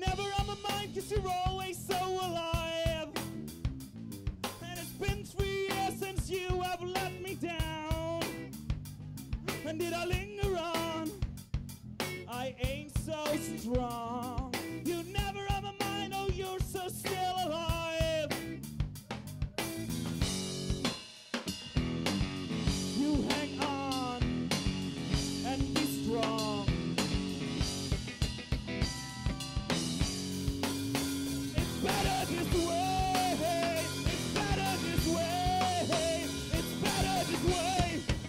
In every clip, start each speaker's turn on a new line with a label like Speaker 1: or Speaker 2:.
Speaker 1: never on my mind, 'cause you're always so alive. And it's been 3 years since you have let me down. And did I linger on? I ain't so strong. You never on my mind, oh, you're so still alive. You hang on and be strong. It's better this way. It's better this way. It's better this way.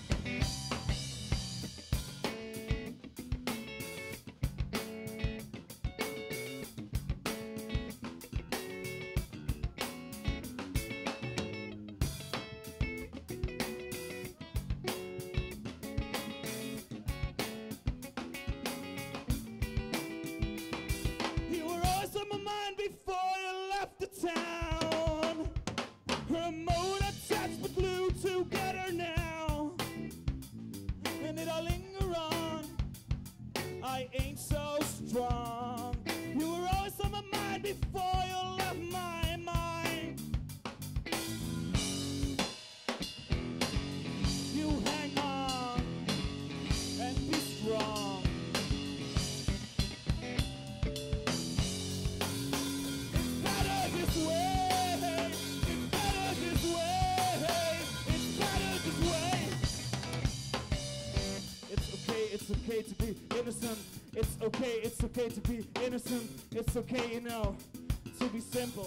Speaker 1: You were always on my mind before you left the town. Remote attached but glued together now. And did I linger on? I ain't so strong. You were always on my mind before you left my mind. You hang on and be strong. It's better this way. It's better this way. It's better this way. It's okay to be innocent. It's okay to be innocent. It's okay, you know, to be simple.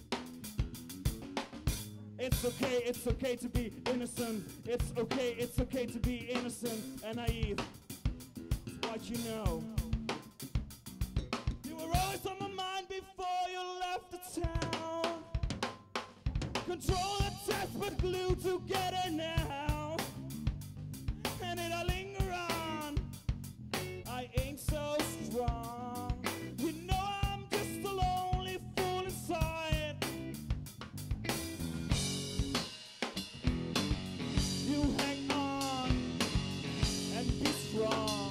Speaker 1: It's okay to be innocent. It's okay to be innocent and naive. It's what you know. You were always on my mind before you left the town. Control the test but glued together now. And did I linger on? I ain't so strong. You know I'm just a lonely fool inside. You hang on and be strong.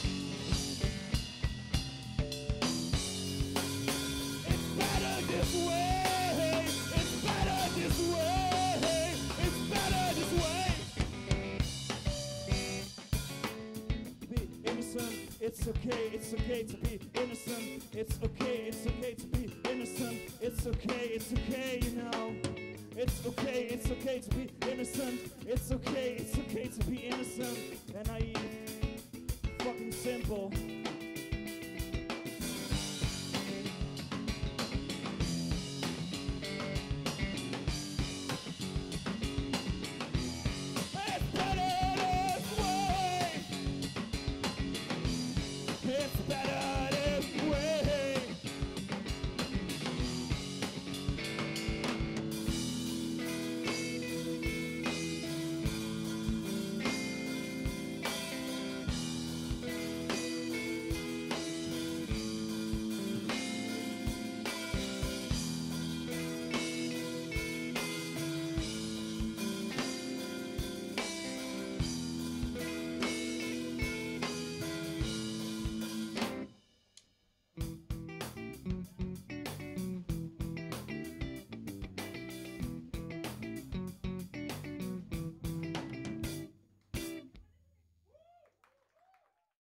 Speaker 1: It's better this way. It's better this way. It's better this way. Be innocent. It's okay to be innocent. It's okay to be innocent. It's okay, you know. It's okay to be innocent. It's okay to be innocent and naive. Fucking simple.